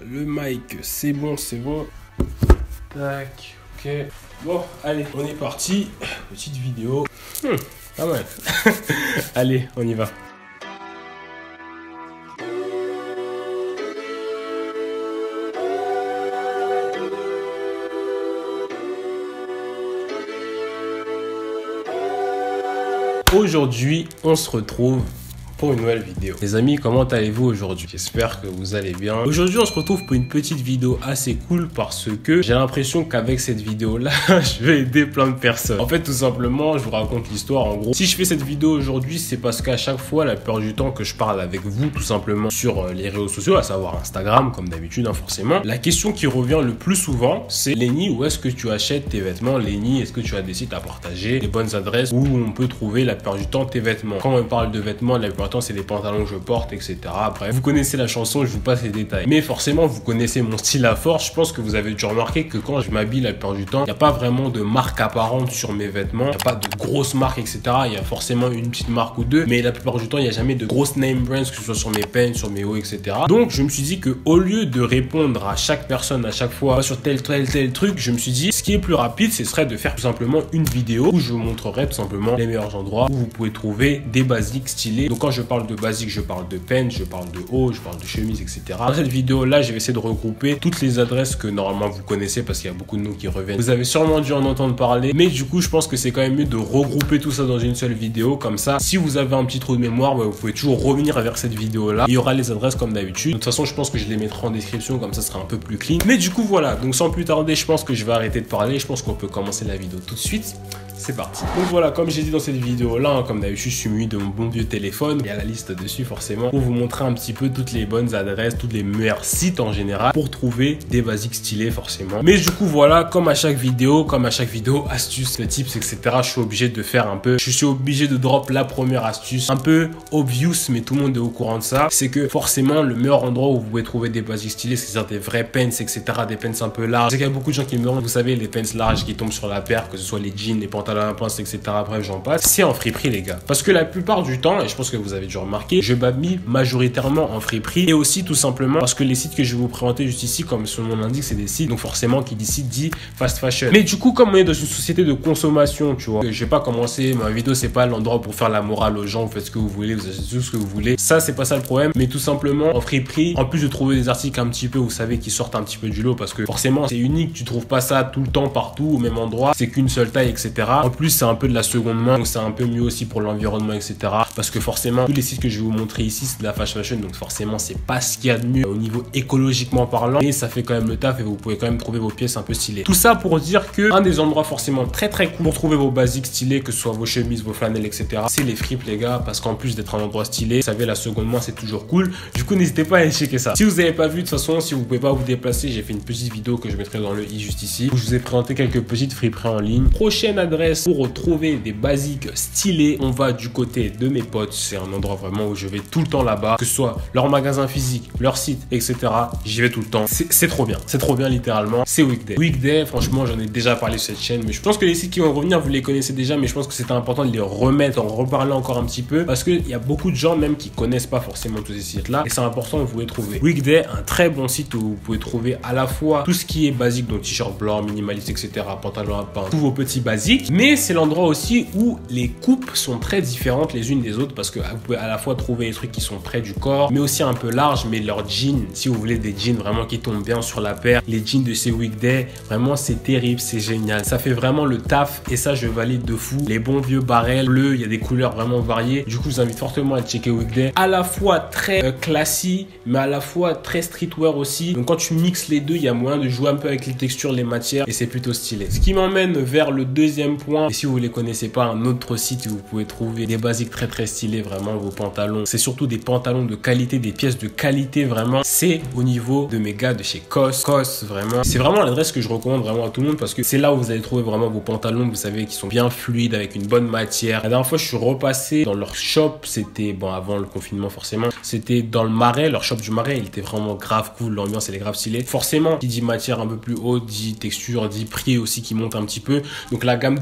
le mic, c'est bon, c'est bon. Tac, ok. Bon, allez, on est parti. Petite vidéo. Pas mal. Allez, on y va. Aujourd'hui, on se retrouve pour une nouvelle vidéo. Les amis, comment allez-vous aujourd'hui? J'espère que vous allez bien. Aujourd'hui, on se retrouve pour une petite vidéo assez cool parce que j'ai l'impression qu'avec cette vidéo-là, je vais aider plein de personnes. En fait, tout simplement, je vous raconte l'histoire. En gros, si je fais cette vidéo aujourd'hui, c'est parce qu'à chaque fois, la plupart du temps que je parle avec vous, tout simplement sur les réseaux sociaux, à savoir Instagram, comme d'habitude, hein, forcément, la question qui revient le plus souvent, c'est Lenny, où est-ce que tu achètes tes vêtements? Lenny, est-ce que tu as des sites à partager, des bonnes adresses où on peut trouver la plupart du temps tes vêtements? Quand on parle de vêtements, la plupart c'est les pantalons que je porte, etc. Bref, vous connaissez la chanson, je vous passe les détails. Mais forcément, vous connaissez mon style à force. Je pense que vous avez déjà remarqué que quand je m'habille la plupart du temps, il n'y a pas vraiment de marque apparente sur mes vêtements. Il n'y a pas de grosses marques, etc. Il y a forcément une petite marque ou deux. Mais la plupart du temps, il n'y a jamais de grosses name brands, que ce soit sur mes pants, sur mes hauts, etc. Donc, je me suis dit que au lieu de répondre à chaque personne à chaque fois sur tel truc, je me suis dit, ce qui est plus rapide, ce serait de faire tout simplement une vidéo où je vous montrerai tout simplement les meilleurs endroits où vous pouvez trouver des basiques stylés. Donc, quand je parle de basique, je parle de pants, je parle de haut, je parle de chemise, etc. Dans cette vidéo là, je vais essayer de regrouper toutes les adresses que normalement vous connaissez parce qu'il y a beaucoup de noms qui reviennent. Vous avez sûrement dû en entendre parler, mais du coup je pense que c'est quand même mieux de regrouper tout ça dans une seule vidéo. Comme ça, si vous avez un petit trou de mémoire, vous pouvez toujours revenir vers cette vidéo là. Il y aura les adresses comme d'habitude. De toute façon, je pense que je les mettrai en description, comme ça sera un peu plus clean. Mais du coup voilà, donc sans plus tarder, je pense que je vais arrêter de parler. Je pense qu'on peut commencer la vidéo tout de suite. C'est parti. Donc voilà, comme j'ai dit dans cette vidéo là, hein, comme d'habitude, je suis muni de mon bon vieux téléphone. Il y a la liste dessus forcément pour vous montrer un petit peu toutes les bonnes adresses, tous les meilleurs sites en général pour trouver des basiques stylés forcément. Mais du coup voilà, comme à chaque vidéo, astuces, tips, etc. Je suis obligé de faire un peu, je suis obligé de drop la première astuce, un peu obvious, mais tout le monde est au courant de ça. C'est que forcément le meilleur endroit où vous pouvez trouver des basiques stylés, c'est-à-dire des vrais pants, etc. Des pants un peu larges. Je sais qu'il y a beaucoup de gens qui me demandent, vous savez, les pants larges qui tombent sur la paire, que ce soit les jeans, les pantalons à pince, etc. Bref, j'en passe. C'est en friperie, les gars. Parce que la plupart du temps, et je pense que vous avez déjà remarqué, je m'habille majoritairement en friperie et aussi tout simplement parce que les sites que je vais vous présenter juste ici, comme son nom l'indique, c'est des sites, donc forcément qui dit site dit fast fashion. Mais du coup, comme on est dans une société de consommation, tu vois, je vais pas commencer, ma vidéo c'est pas l'endroit pour faire la morale aux gens, vous faites ce que vous voulez, vous achetez tout ce que vous voulez. Ça, c'est pas ça le problème, mais tout simplement en friperie, en plus de trouver des articles un petit peu, vous savez, qui sortent un petit peu du lot parce que forcément c'est unique, tu trouves pas ça tout le temps, partout, au même endroit, c'est qu'une seule taille, etc. En plus, c'est un peu de la seconde main, donc c'est un peu mieux aussi pour l'environnement, etc. Parce que forcément, tous les sites que je vais vous montrer ici, c'est de la fast fashion, donc forcément, c'est pas ce qu'il y a de mieux au niveau écologiquement parlant, mais ça fait quand même le taf et vous pouvez quand même trouver vos pièces un peu stylées. Tout ça pour dire que un des endroits forcément très cool pour trouver vos basiques stylés, que ce soit vos chemises, vos flanelles, etc. c'est les fripes, les gars, parce qu'en plus d'être un endroit stylé, vous savez, la seconde main, c'est toujours cool. Du coup, n'hésitez pas à aller checker ça. Si vous n'avez pas vu, de toute façon, si vous pouvez pas vous déplacer, j'ai fait une petite vidéo que je mettrai dans le i juste ici, où je vous ai présenté quelques petites friperies en ligne. Prochaine adresse pour retrouver des basiques stylés, on va du côté de mes potes. C'est un endroit vraiment où je vais tout le temps là-bas, que ce soit leur magasin physique, leur site, etc. J'y vais tout le temps. C'est trop bien littéralement. C'est Weekday. Weekday, franchement, j'en ai déjà parlé sur cette chaîne, mais je pense que les sites qui vont revenir, vous les connaissez déjà, mais je pense que c'était important de les remettre, en reparler encore un petit peu, parce qu'il y a beaucoup de gens même qui connaissent pas forcément tous ces sites-là, et c'est important de vous les trouver. Weekday, un très bon site où vous pouvez trouver à la fois tout ce qui est basique, donc t-shirt blanc, minimaliste, etc., pantalon à pain, tous vos petits basiques, mais c'est l'endroit aussi où les coupes sont très différentes les unes des autres parce que vous pouvez à la fois trouver des trucs qui sont près du corps mais aussi un peu larges, mais leurs jeans, si vous voulez des jeans vraiment qui tombent bien sur la paire, les jeans de ces Weekday, vraiment c'est terrible, c'est génial, ça fait vraiment le taf et ça je valide de fou. Les bons vieux barrels bleus, il y a des couleurs vraiment variées, du coup je vous invite fortement à checker Weekday, à la fois très classique mais à la fois très streetwear aussi, donc quand tu mixes les deux il y a moyen de jouer un peu avec les textures, les matières et c'est plutôt stylé. Ce qui m'emmène vers le deuxième point, et si vous les connaissez pas, un autre site où vous pouvez trouver des basiques très stylés, vraiment vos pantalons, c'est surtout des pantalons de qualité, des pièces de qualité vraiment, c'est au niveau de mes gars de chez COS. COS, vraiment, c'est vraiment l'adresse que je recommande vraiment à tout le monde parce que c'est là où vous allez trouver vraiment vos pantalons, vous savez, qui sont bien fluides, avec une bonne matière. La dernière fois je suis repassé dans leur shop, c'était bon avant le confinement forcément, c'était dans le Marais, leur shop du Marais, il était vraiment grave cool, l'ambiance elle est grave stylée. Forcément, qui dit matière un peu plus haute, dit texture, dit prix aussi qui monte un petit peu, donc la gamme de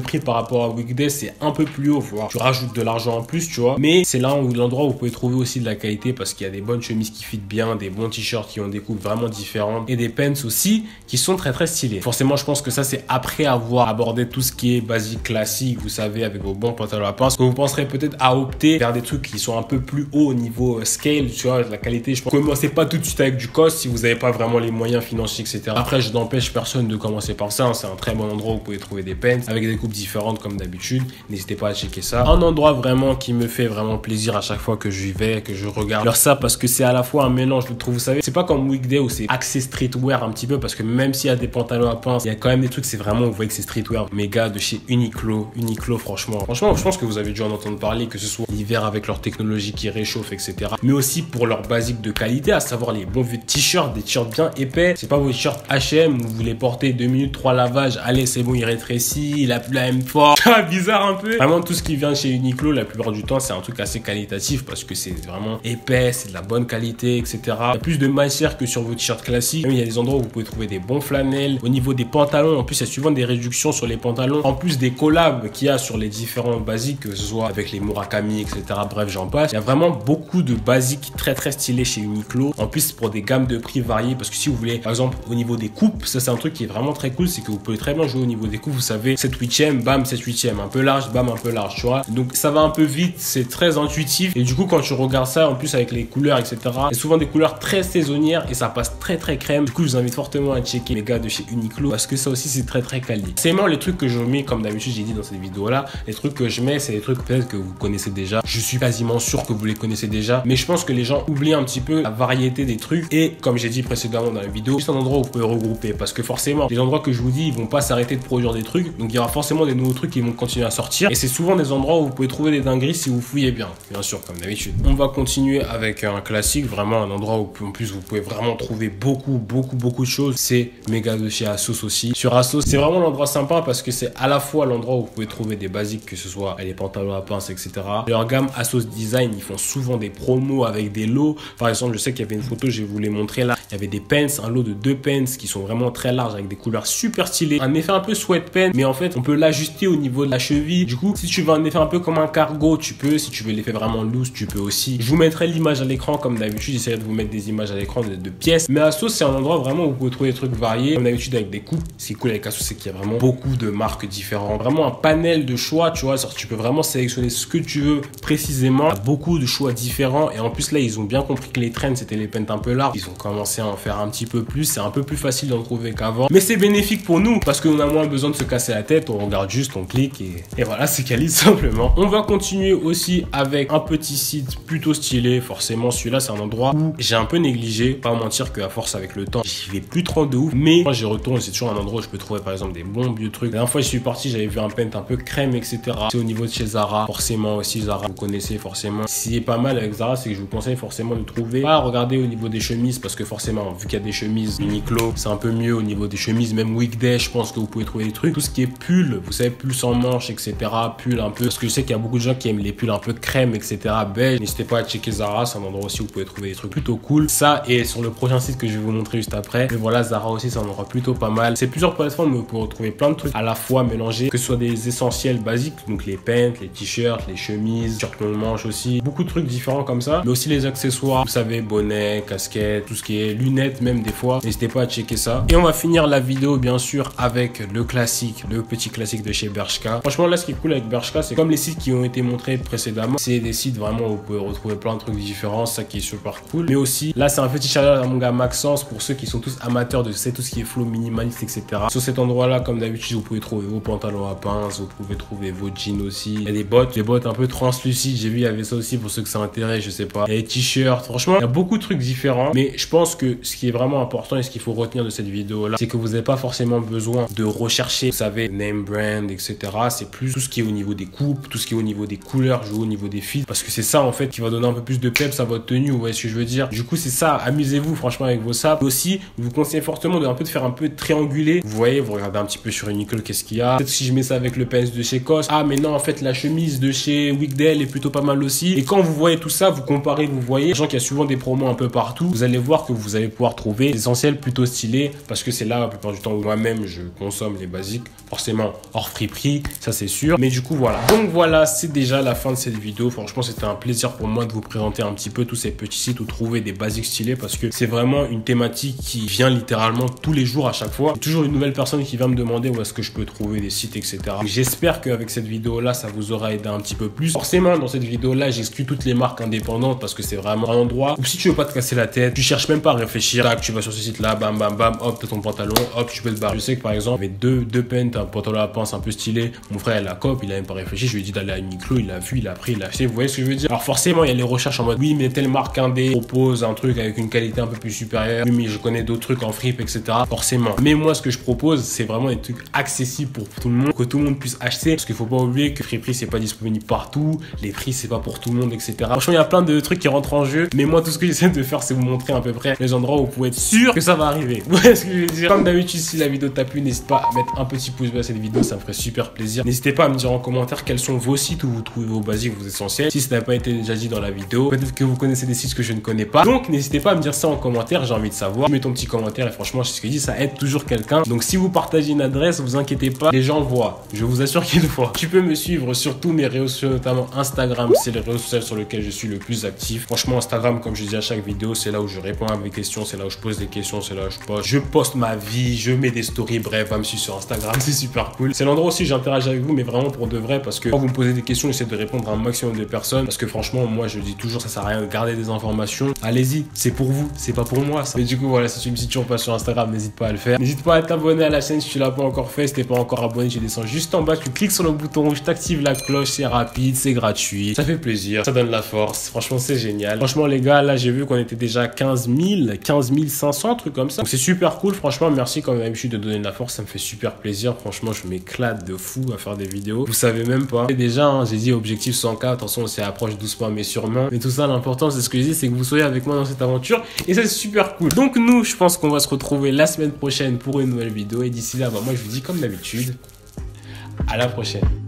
prix par rapport à Weekday, c'est un peu plus haut, voire tu rajoutes de l'argent en plus, tu vois. Mais c'est là où l'endroit où vous pouvez trouver aussi de la qualité parce qu'il y a des bonnes chemises qui fit bien, des bons t-shirts qui ont des coupes vraiment différentes et des pants aussi qui sont très très stylés. Forcément, je pense que ça c'est après avoir abordé tout ce qui est basique classique, vous savez, avec vos bons pantalons à pince, que vous penserez peut-être à opter vers des trucs qui sont un peu plus haut au niveau scale, tu vois, la qualité. Je pense, commencez pas tout de suite avec du COS si vous n'avez pas vraiment les moyens financiers, etc. Après, je n'empêche personne de commencer par ça, hein. C'est un très bon endroit où vous pouvez trouver des pants avec des coupes différentes comme d'habitude. N'hésitez pas à checker ça. Un endroit vraiment qui me fait vraiment plaisir à chaque fois que j'y vais, que je regarde leur ça, parce que c'est à la fois un mélange, je trouve, vous savez, c'est pas comme Weekday où c'est axé streetwear un petit peu, parce que même s'il y a des pantalons à pince, il y a quand même des trucs, c'est vraiment, vous voyez que c'est streetwear. Mes gars de chez Uniqlo, franchement, je pense que vous avez dû en entendre parler, que ce soit l'hiver avec leur technologie qui réchauffe, etc. Mais aussi pour leur basique de qualité, à savoir les bons vieux t-shirts, des t-shirts bien épais. C'est pas vos t-shirts H&M où vous les portez 2 minutes, 3 lavages, allez, c'est bon, il rétrécit, il a plus la même forme. Bizarre un peu. Vraiment, tout ce qui vient chez Uniqlo, la plupart du temps, c'est un truc assez qualitatif parce que c'est vraiment épais, c'est de la bonne qualité, etc. Il y a plus de matière que sur vos t-shirts classiques. Même il y a des endroits où vous pouvez trouver des bons flanelles. Au niveau des pantalons, en plus, il y a souvent des réductions sur les pantalons. En plus des collabs qu'il y a sur les différents basiques, que ce soit avec les Murakami, etc. Bref, j'en passe. Il y a vraiment beaucoup de basiques très très stylés chez Uniqlo. En plus, pour des gammes de prix variées, parce que si vous voulez, par exemple, au niveau des coupes, ça c'est un truc qui est vraiment très cool, c'est que vous pouvez très bien jouer au niveau des coupes. Vous savez, 7/8e, bam, 7/8e, un peu large, bam, un peu large, tu vois. Donc ça va un peu vite, c'est très intuitif. Et du coup, quand tu regardes ça, en plus avec les couleurs, etc., c'est souvent des couleurs très saisonnières et ça passe très très crème. Du coup, je vous invite fortement à checker les gars de chez Uniqlo parce que ça aussi c'est très très quali. C'est vraiment les trucs que je mets, comme d'habitude, j'ai dit dans cette vidéo là, les trucs que je mets, c'est des trucs peut-être que vous connaissez déjà. Je suis quasiment sûr que vous les connaissez déjà, mais je pense que les gens oublient un petit peu la variété des trucs. Et comme j'ai dit précédemment dans la vidéo, c'est un endroit où vous pouvez regrouper parce que forcément, les endroits que je vous dis, ils vont pas s'arrêter de produire des trucs. Donc il y aura forcément des nouveaux trucs qui vont continuer à sortir. Et c'est souvent des endroits où vous pouvez trouver des dingueries si vous fouillez bien sûr, comme d'habitude. On va continuer avec un classique, vraiment un endroit où en plus vous pouvez vraiment trouver beaucoup de choses. C'est méga de chez Asos aussi. Sur Asos, c'est vraiment l'endroit sympa parce que c'est à la fois l'endroit où vous pouvez trouver des basiques, que ce soit les pantalons à pince, etc. Leur gamme Asos Design, ils font souvent des promos avec des lots. Par exemple, je sais qu'il y avait une photo, je vais vous les montrer là. Il y avait des pants, un lot de 2 pants qui sont vraiment très larges avec des couleurs super stylées. Un effet un peu sweatpants, mais en fait, on peut l'ajuster au niveau de la cheville. Du coup, si tu veux un effet un peu comme un cargo, tu peux. Si tu veux l'effet vraiment loose, tu peux aussi. Je vous mettrai l'image à l'écran comme d'habitude. J'essaierai de vous mettre des images à l'écran de pièces. Mais Asos, c'est un endroit vraiment où vous pouvez trouver des trucs variés. Comme d'habitude avec des coupes. Ce qui est cool avec Asos, c'est qu'il y a vraiment beaucoup de marques différentes. Vraiment un panel de choix, tu vois. Tu peux vraiment sélectionner ce que tu veux précisément. Il y a beaucoup de choix différents. Et en plus, là, ils ont bien compris que les trends, c'était les pants un peu larges. Ils ont commencé à en faire un petit peu plus. C'est un peu plus facile d'en trouver qu'avant. Mais c'est bénéfique pour nous parce qu'on a moins besoin de se casser la tête. On regarde juste, on clique et voilà, c'est quali simplement. On va continuer aussi avec un petit site plutôt stylé. Forcément, celui-là, c'est un endroit où j'ai un peu négligé. Pas mentir qu'à force avec le temps, j'y vais plus trop de ouf. Mais moi, j'y retourne. C'est toujours un endroit où je peux trouver par exemple des bons vieux trucs. La dernière fois, je suis parti, j'avais vu un paint un peu crème, etc. C'est au niveau de chez Zara. Forcément aussi, Zara, vous connaissez forcément. Ce qui est pas mal avec Zara, c'est que je vous conseille forcément de trouver. Pas regarder au niveau des chemises parce que forcément, vu qu'il y a des chemises Uniqlo, c'est un peu mieux au niveau des chemises. Même Weekday, je pense que vous pouvez trouver des trucs. Tout ce qui est pull, vous savez, pull sans manches, etc. Pull un peu. Parce que je sais qu'il y a beaucoup de gens qui aiment les pulls un peu crème, etc. Beige. N'hésitez pas à checker Zara, c'est un endroit aussi où vous pouvez trouver des trucs plutôt cool. Ça, et sur le prochain site que je vais vous montrer juste après. Mais voilà, Zara aussi, c'est un endroit plutôt pas mal. C'est plusieurs plateformes où vous pouvez retrouver plein de trucs à la fois mélangés, que ce soit des essentiels basiques, donc les pants, les t-shirts, les chemises, t-shirts longue manche aussi. Beaucoup de trucs différents comme ça. Mais aussi les accessoires, vous savez, bonnet, casquette, tout ce qui est lunettes même des fois. N'hésitez pas à checker ça. Et on va finir la vidéo bien sûr avec le classique, le petit classique de chez Bershka. Franchement là, ce qui est cool avec Bershka, c'est comme les sites qui ont été montrés précédemment, c'est des sites vraiment où vous pouvez retrouver plein de trucs différents, ça qui est super cool. Mais aussi, là c'est un petit shout-out à mon gars Maxence pour ceux qui sont tous amateurs de tout ce qui est flow minimaliste, etc. Sur cet endroit là, comme d'habitude, vous pouvez trouver vos pantalons à pince, vous pouvez trouver vos jeans aussi. Il y a des bottes un peu translucides, j'ai vu il y avait ça aussi pour ceux que ça intéresse, je sais pas. Il y a des t-shirts, franchement il y a beaucoup de trucs différents. Mais je pense que ce qui est vraiment important et ce qu'il faut retenir de cette vidéo là, c'est que vous n'avez pas forcément besoin de rechercher, vous savez, name brand, etc. C'est plus tout ce qui est au niveau des coupes, tout ce qui est au niveau des couleurs, jouer au niveau des fils, parce que c'est ça en fait qui va donner un peu plus de peps à votre tenue, vous voyez ce que je veux dire. Du coup c'est ça, amusez-vous franchement avec vos sapes. Aussi, je vous conseille fortement de faire un peu triangulé. Vous voyez, vous regardez un petit peu sur Uniqlo qu'est-ce qu'il y a. Peut-être si je mets ça avec le pants de chez COS, ah mais non en fait la chemise de chez Weekday elle est plutôt pas mal aussi. Et quand vous voyez tout ça, vous comparez, vous voyez, sachant qu'il y a souvent des promos un peu partout, vous allez voir que vous allez pouvoir trouver des essentiels plutôt stylés, parce que c'est là la plupart du temps où moi-même je consomme les basiques. Forcément, hors friperie, ça c'est sûr. Mais du coup voilà. Donc voilà, c'est déjà la fin de cette vidéo. Franchement, c'était un plaisir pour moi de vous présenter un petit peu tous ces petits sites où trouver des basiques stylés, parce que c'est vraiment une thématique qui vient littéralement tous les jours à chaque fois. Il y a toujours une nouvelle personne qui vient me demander où est-ce que je peux trouver des sites, etc. J'espère qu'avec cette vidéo là, ça vous aura aidé un petit peu plus. Forcément, dans cette vidéo là, j'exclus toutes les marques indépendantes parce que c'est vraiment un endroit où si tu veux pas te casser la tête, tu cherches même pas à réfléchir, tac, tu vas sur ce site là, bam bam bam, hop, t'as ton pantalon, hop, tu peux te barrer. Je sais que par exemple, avec deux pants, un pantalon à pince un peu stylé, mon frère il a cop, il a même pas réfléchi, je lui ai dit d'aller à Uniqlo, il a vu, il a pris, il a acheté, vous voyez ce que je veux dire. Alors forcément, il y a les recherches en mode oui, mais telle marque indé propose un truc avec une qualité un peu plus supérieure, oui, mais je connais d'autres trucs en fripe, etc. Forcément. Mais moi, ce que je propose, c'est vraiment des trucs accessibles pour tout le monde, que tout le monde puisse acheter, parce qu'il faut pas oublier que friperie c'est pas disponible partout, les prix c'est pas pour tout le monde, etc. Franchement, il y a plein de trucs qui rentrent en jeu, mais moi, tout ce que j'essaie de faire, c'est vous montrer à peu près les endroits où vous pouvez être sûr que ça va arriver. Vous voyez ce que je veux dire? Comme d'habitude, si la vidéo t'a plu, n'hésite pas à mettre un petit pouce bleu à cette vidéo, ça me ferait super plaisir. N'hésitez pas à me dire en commentaire quels sont vos sites où vous trouvez vos basiques, vos essentiels. Si ça n'a pas été déjà dit dans la vidéo, peut-être que vous connaissez des sites que je ne connais pas. Donc, n'hésitez pas à me dire ça en commentaire, j'ai envie de savoir. Mets ton petit commentaire et franchement, c'est ce que je dis, ça aide toujours quelqu'un. Donc, si vous partagez une adresse, vous inquiétez pas, les gens voient. Je vous assure qu'ils voient. Tu peux me suivre sur tous mes réseaux sociaux, notamment Instagram, c'est le réseau social sur lequel je suis le plus actif. Franchement, Instagram, comme je dis à chaque vidéo, c'est là où je réponds à mes questions, c'est là où je pose des questions, c'est là où je poste ma vie, je mets des stories, bref, va me suivre sur Instagram, c'est super cool. C'est l'endroit aussi où j'interagis avec vous, mais vraiment pour de vrai, parce que quand vous me posez des questions, j'essaie de répondre à un maximum de personnes, parce que franchement, moi, je dis toujours, ça sert à rien de garder des informations. Allez-y, c'est pour vous, c'est pas pour moi, ça. Mais du coup, voilà, si tu me toujours pas sur Instagram, n'hésite pas à le faire. N'hésite pas à t'abonner à la chaîne si tu l'as pas encore fait. Si t'es pas encore abonné, tu descends juste en bas, tu cliques sur le bouton rouge, t'actives la cloche, c'est rapide, c'est gratuit, ça fait plaisir, ça donne la force. Franchement, c'est génial. Franchement, les gars, là, j'ai vu qu'on était déjà 15 500, trucs comme ça. Donc, c'est super cool. Franchement, merci comme d'habitude de donner de la force. Ça me fait super plaisir. Franchement, je m'éclate de fou à faire des vidéos. Vous savez même pas. Et déjà, hein, j'ai dit objectif 100K. Attention, on s'y approche doucement, mais sûrement. Mais tout ça, l'important, c'est ce que je dis, c'est que vous soyez avec moi dans cette aventure. Et ça, c'est super cool. Donc, nous, je pense qu'on va se retrouver la semaine prochaine pour une nouvelle vidéo. Et d'ici là, bah, moi, je vous dis comme d'habitude, à la prochaine.